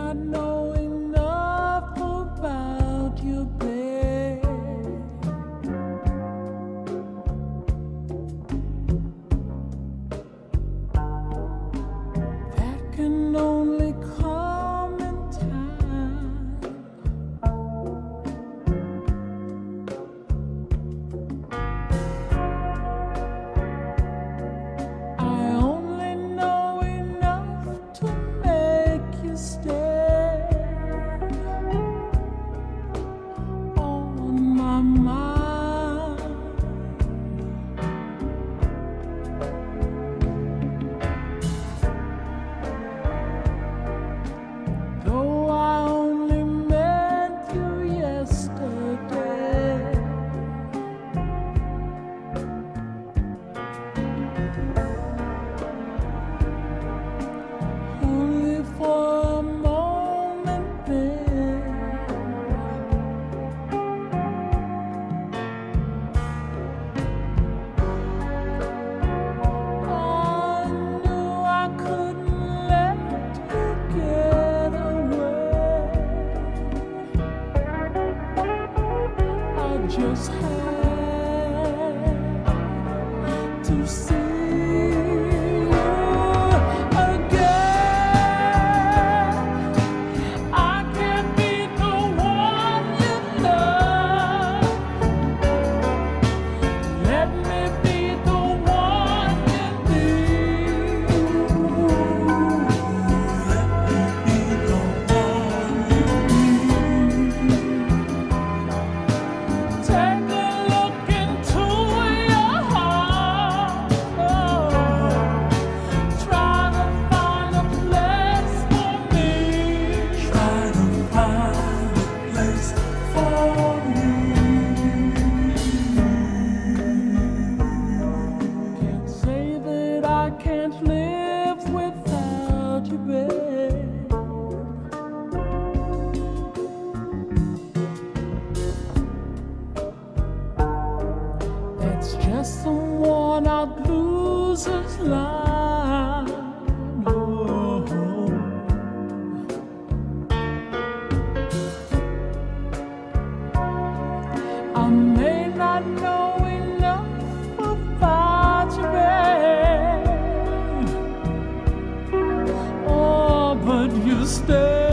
not know enough about you, babe. That can only come in time. I only know enough to make you stay on my mind. Though I only met you yesterday, only for a moment, babe. I knew I couldn't let you get away. I just had to see you again. I can't be the one you love. Let me be the one you need. Let me be the one you need. Take a look into your heart. Try to find a place for me. Try to find a place for me. Can't say that I can't live without you, babe. That's just some worn-out loser's line. Oh. I may not know enough about you, babe. Oh, but you stay.